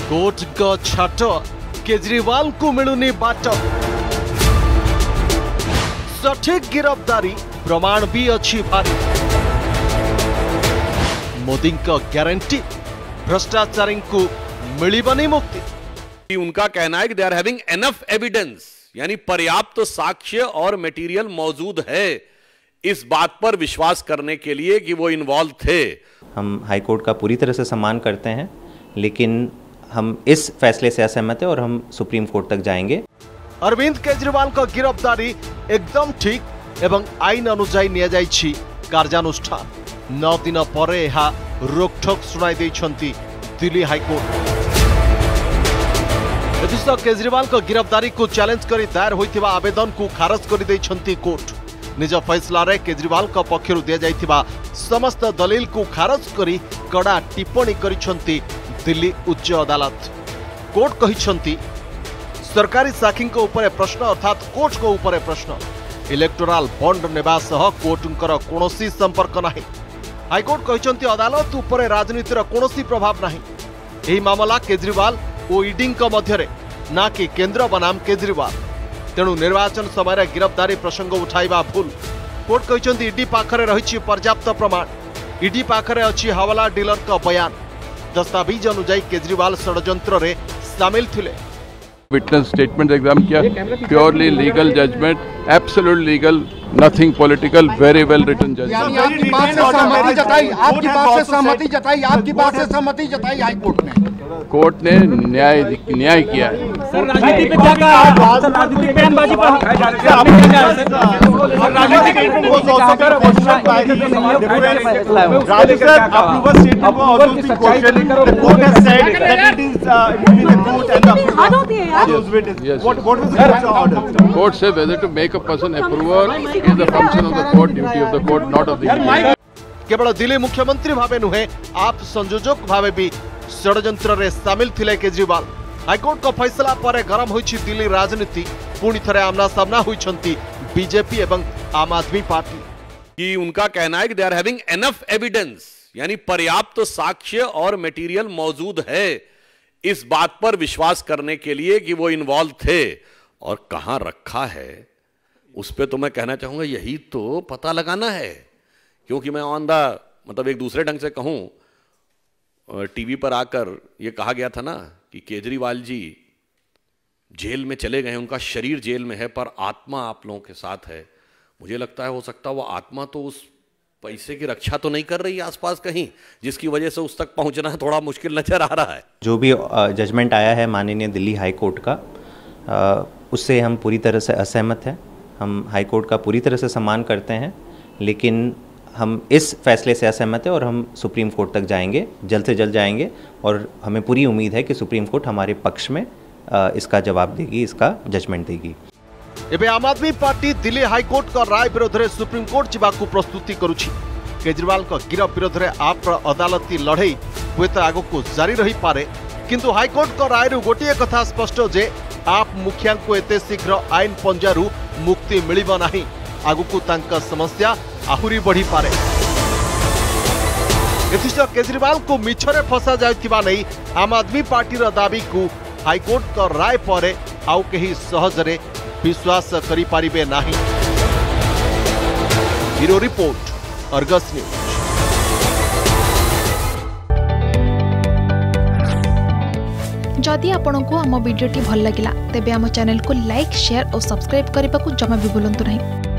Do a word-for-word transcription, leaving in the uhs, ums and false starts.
Court का छाट केजरीवाल को मिलुनी बाट सठिक गिरफ्तारी प्रमाण भी अच्छी भारी मोदी का गारंटी भ्रष्टाचारी को मिलिबनी मुक्ति। उनका कहना है कि they are having enough evidence, यानी पर्याप्त तो साक्ष्य और मटेरियल मौजूद है इस बात पर विश्वास करने के लिए कि वो इन्वॉल्व थे। हम हाईकोर्ट का पूरी तरह से सम्मान करते हैं, लेकिन हम इस फैसले से असहमत हैं और हम सुप्रीम कोर्ट तक जाएंगे। अरविंद केजरीवाल का गिरफ्तारी एकदम ठीक एवं आईन अनुजाई निया जाइछि कार्यानुष्ठान। नौ दिन पर यह रोकठोक सुनाई देइछंती दिल्ली हाईकोर्ट। एथिसह केजरीवाल का गिरफ्तारी को चैलेंज करी दायर होइथिबा आवेदन को खारज कर देइछंती कोर्ट। निज फैसला रे केजरीवाल का पक्षरु दिया जाइथिबा समस्त दलील को खारज करी कड़ा टिप्पणी करिछंती दिल्ली उच्च अदालत। कोर्ट कहिछंती सरकारी साखी ऊपर प्रश्न अर्थात कोर्ट को ऊपर प्रश्न इलेक्टोराल बॉन्ड नेबा सह कोर्टंकर कोनोसी संपर्क नाही। हाईकोर्ट कहिछंती अदालत ऊपर राजनीतिर कोनोसी प्रभाव नाही। एही मामला केजरीवाल और ईडी मध्यरे ना कि केंद्र बनाम केजरीवाल, तेणु निर्वाचन समय गिरफ्तारी प्रसंग उठाइबा भूल। कोर्ट कहिछंती ईडी पाखरे रहिछि पर्याप्त प्रमाण। ईडी पाखरे अछि हवाला डीलर का बयान। दस्तावेज अनुसार केजरीवाल षड्यंत्र रे शामिल थिले। विटनेस स्टेटमेंट एग्जाम किया, purely legal judgment, absolute legal, nothing political, very well written judgment. आपकी बात से सहमति जताई, आपकी बात से सहमति जताई, आपकी बात से सहमति जताई हाई कोर्ट ने। कोर्ट ने न्याय न्याय किया है। Court said whether to make a person approver is the function of the court, duty of the court, not of the judiciary. केवल दिल्ली मुख्यमंत्री भावे नुहे आप संयोजक भावे भी षड्यंत्र रे शामिल थिले केजरीवाल। हाईकोर्ट का फैसला पर गरम होइछि दिल्ली राजनीति। पुणी थरे आमना सामना होइछंती बीजेपी एवं आम आदमी पार्टी। कि उनका कहना है कि they are having enough evidence, यानी पर्याप्त तो साक्ष्य और मटेरियल मौजूद है इस बात पर विश्वास करने के लिए कि वो इन्वॉल्व थे। और कहां रखा है उस पर तो मैं कहना चाहूंगा यही तो पता लगाना है। क्योंकि मैं ऑन द मतलब एक दूसरे ढंग से कहूं, टीवी पर आकर ये कहा गया था ना कि केजरीवाल जी जेल में चले गए, उनका शरीर जेल में है पर आत्मा आप लोगों के साथ है। मुझे लगता है हो सकता है वो आत्मा तो उस पैसे की रक्षा तो नहीं कर रही है आसपास कहीं, जिसकी वजह से उस तक पहुंचना थोड़ा मुश्किल नजर आ रहा है। जो भी जजमेंट आया है माननीय दिल्ली हाई कोर्ट का, उससे हम पूरी तरह से असहमत हैं। हम हाई कोर्ट का पूरी तरह से सम्मान करते हैं, लेकिन हम इस फैसले से असहमत हैं और हम सुप्रीम कोर्ट तक जाएंगे, जल्द से जल्द जाएंगे। और हमें पूरी उम्मीद है कि सुप्रीम कोर्ट हमारे पक्ष में इसका जवाब देगी, इसका जजमेंट देगी। एबे आम आदमी पार्टी दिल्ली हाईकोर्ट का राय विरोध में सुप्रीम कोर्ट जावाकू प्रस्तुति करुछि। केजरीवाल का गिरफ विरोध में आप अदालती लड़ई हुए तो आग को जारी रही पारे, किंतु हाईकोर्ट का राय गोटे कथा स्पष्ट जे आप मुखिया को एते शीघ्र आईन पंजारू मुक्ति मिलिब नाही। आगकू तांका समस्या आहुरी बढ़ी पारे। एथिसह केजरीवाल को मिछरे फसा जाइथिबा नै आम आदमी पार्टीर दाबी को हाईकोर्ट का राय पर आउ केही सहजरे विश्वास करि पारिबे नाही। Bureau report, Argus news. जदि आपंक आम भिडी भल लगा तेब आम चैनल को लाइक, शेयर और सब्सक्राइब करने को जमा भी भूलु नहीं।